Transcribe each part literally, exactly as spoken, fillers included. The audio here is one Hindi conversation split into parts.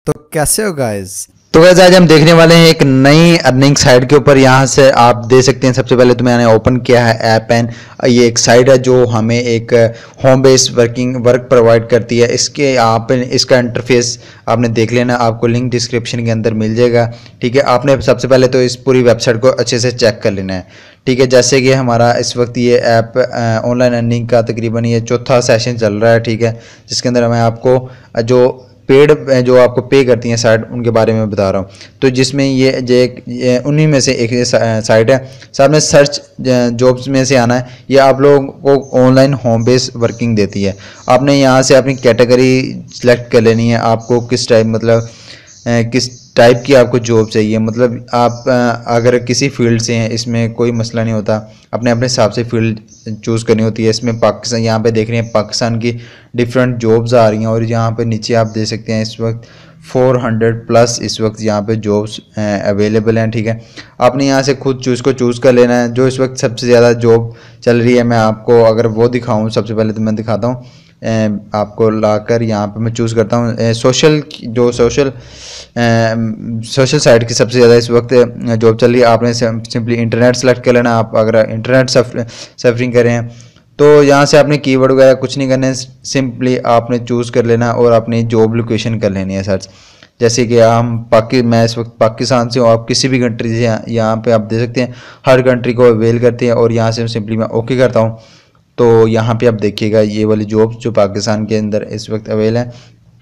तो कैसे हो गाइस। तो गाइस आज हम देखने वाले हैं एक नई अर्निंग साइट के ऊपर। यहाँ से आप दे सकते हैं, सबसे पहले तो मैंने ओपन किया है ऐप एन। ये एक साइट है जो हमें एक home based working work provide करती है। इसके आप इसका इंटरफेस आपने देख लेना, आपको लिंक डिस्क्रिप्शन के अंदर मिल जाएगा। ठीक है, आपने सबसे पहले तो इस पूरी वेबसाइट को अच्छे से चेक कर लेना है। ठीक है, जैसे कि हमारा इस वक्त ये ऐप ऑनलाइन अर्निंग का तकरीबन ये चौथा सेशन चल रहा है। ठीक है, जिसके अंदर मैं आपको जो पेड जो आपको पे करती हैं साइट उनके बारे में बता रहा हूँ। तो जिसमें ये ये उन्हीं में से एक साइट है। साथ में सर्च जॉब्स में से आना है। ये आप लोगों को ऑनलाइन होम बेस्ड वर्किंग देती है। आपने यहाँ से अपनी कैटेगरी सेलेक्ट कर लेनी है, आपको किस टाइप मतलब किस टाइप की आपको जॉब चाहिए। मतलब आप अगर किसी फील्ड से हैं, इसमें कोई मसला नहीं होता, अपने अपने हिसाब से फील्ड चूज़ करनी होती है। इसमें पाकिस्तान यहाँ पे देख रहे हैं पाकिस्तान की डिफरेंट जॉब्स आ रही हैं और यहाँ पे नीचे आप देख सकते हैं इस वक्त चार सौ प्लस इस वक्त यहाँ पे जॉब्स अवेलेबल हैं। ठीक है, आपने यहाँ से खुद चूज़ को चूज़ कर लेना है। जो इस वक्त सबसे ज़्यादा जॉब चल रही है, मैं आपको अगर वो दिखाऊँ, सबसे पहले तो मैं दिखाता हूँ आपको लाकर यहाँ पे मैं चूज़ करता हूँ सोशल जो सोशल सोशल साइट की सबसे ज़्यादा इस वक्त जॉब चल रही है। आपने सिंपली इंटरनेट सेलेक्ट कर लेना। आप अगर इंटरनेट सफरिंग करें हैं तो यहाँ से आपने कीवर्ड वगैरह कुछ नहीं करना है, सिंपली आपने चूज़ कर लेना और अपनी जॉब लोकेशन कर लेनी है सर्च। जैसे कि हम पाकि मैं इस वक्त पाकिस्तान से हूँ, आप किसी भी कंट्री से यहाँ पे आप देख सकते हैं हर कंट्री को अवेल करते हैं। और यहाँ से सिंपली मैं ओके करता हूँ तो यहाँ पे आप देखिएगा ये वाली जॉब जो पाकिस्तान के अंदर इस वक्त अवेल है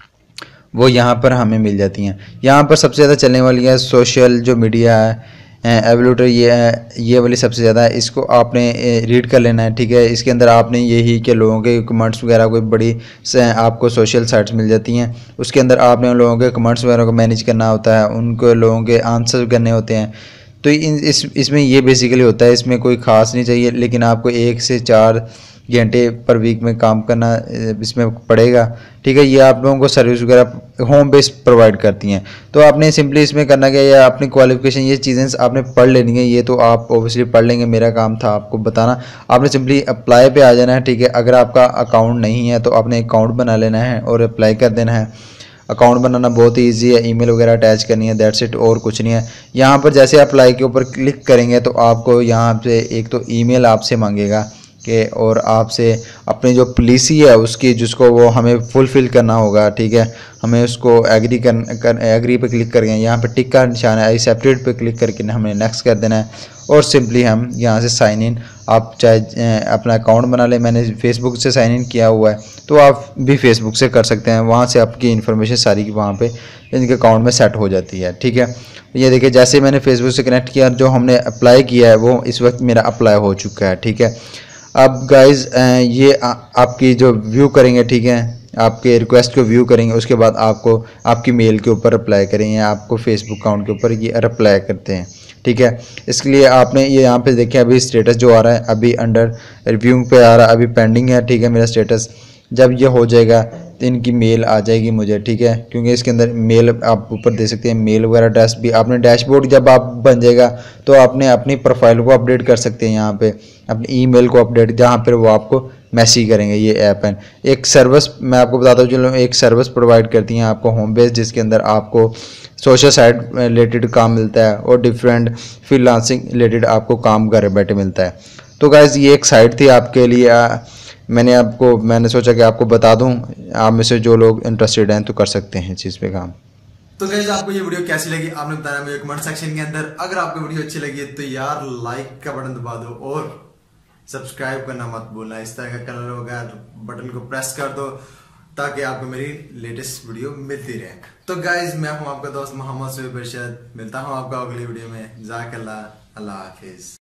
वो यहाँ पर हमें मिल जाती हैं। यहाँ पर सबसे ज़्यादा चलने वाली है सोशल जो मीडिया है एवल्यूटर, ये ये वाली सबसे ज़्यादा है। इसको आपने रीड कर लेना है। ठीक है, इसके अंदर आपने यही कि लोगों के कमेंट्स वगैरह कोई बड़ी आपको सोशल साइट्स मिल जाती हैं, उसके अंदर आपने उन लोगों के कमेंट्स वगैरह को मैनेज करना होता है, उनको लोगों के आंसर करने होते हैं। तो इन इस इसमें ये बेसिकली होता है, इसमें कोई ख़ास नहीं चाहिए, लेकिन आपको एक से चार घंटे पर वीक में काम करना इसमें पड़ेगा। ठीक है, ये आप लोगों को सर्विस वगैरह होम बेस्ड प्रोवाइड करती हैं। तो आपने सिंपली इसमें करना क्या है, या अपनी क्वालिफिकेशन ये चीज़ें आपने पढ़ लेनी है। ये तो आप ऑब्वियसली पढ़ लेंगे, मेरा काम था आपको बताना। आपने सिंपली अप्लाई पे आ जाना है। ठीक है, अगर आपका अकाउंट नहीं है तो आपने अकाउंट बना लेना है और अप्लाई कर देना है। अकाउंट बनाना बहुत ही ईजी है, ईमेल वगैरह अटैच करनी है, दैट्स इट, और कुछ नहीं है। यहाँ पर जैसे अप्लाई के ऊपर क्लिक करेंगे तो आपको यहाँ से एक तो ईमेल आपसे मांगेगा कि और आपसे अपनी जो पॉलिसी है उसकी जिसको वो हमें फुलफ़िल करना होगा। ठीक है, हमें उसको एग्री कर, कर एग्री पे क्लिक करके यहाँ पे टिक का निशान है एक्सेप्टेड पे क्लिक करके हमें नेक्स्ट कर देना है और सिंपली हम यहाँ से साइन इन। आप चाहे अपना अकाउंट बना लें, मैंने फेसबुक से साइन इन किया हुआ है तो आप भी फेसबुक से कर सकते हैं। वहाँ से आपकी इन्फॉर्मेशन सारी की वहाँ पे इनके अकाउंट में सेट हो जाती है। ठीक है, ये देखिए जैसे मैंने फेसबुक से कनेक्ट किया, जो हमने अप्लाई किया है वो इस वक्त मेरा अप्लाई हो चुका है। ठीक है, अब गाइज ये आ, आपकी जो व्यू करेंगे, ठीक है, आपके रिक्वेस्ट को व्यू करेंगे, उसके बाद आपको आपकी मेल के ऊपर अप्लाई करेंगे, आपको फेसबुक अकाउंट के ऊपर ये अप्लाई करते हैं। ठीक है, इसके लिए आपने ये यहाँ पे देखिए अभी स्टेटस जो आ रहा है अभी अंडर रिव्यू पे आ रहा है, अभी पेंडिंग है। ठीक है, मेरा स्टेटस जब ये हो जाएगा तो इनकी मेल आ जाएगी मुझे। ठीक है, क्योंकि इसके अंदर मेल आप ऊपर दे सकते हैं, मेल वगैरह एड्रेस भी आपने डैशबोर्ड जब आप बन जाएगा तो आपने अपनी प्रोफाइल को अपडेट कर सकते हैं। यहाँ पे अपनी ईमेल को अपडेट, जहाँ पर वो आपको मैसेज करेंगे। ये ऐप है एक सर्विस, मैं आपको बताता हूँ चलो, एक सर्विस प्रोवाइड करती हैं आपको होम बेस्ड, जिसके अंदर आपको सोशल साइट रिलेटेड काम मिलता है और डिफरेंट फ्रीलांसिंग रिलेटेड आपको काम घर बैठे मिलता है। तो गाइज ये एक साइट थी आपके लिए, आ, मैंने आपको मैंने सोचा कि आपको बता दूं, आप में से जो लोग इंटरेस्टेड हैं तो कर सकते हैं इस चीज़ पे काम। तो गाइस आपको ये वीडियो कैसी लगी आपने बताया मुझे कमेंट सेक्शन के अंदर। अगर आपको वीडियो अच्छी लगी तो यार लाइक का बटन दबा दो और सब्सक्राइब करना मत भूलना। इस तरह का कलर होगा बटन को प्रेस कर दो ताकि आपको मेरी लेटेस्ट वीडियो मिलती रहे। तो गाइज मैं हूं आपका दोस्त मोहम्मद सुहेब इरशाद, मिलता हूं आपको अगली वीडियो में। जज़ाकल्लाह, अल्लाह हाफिज।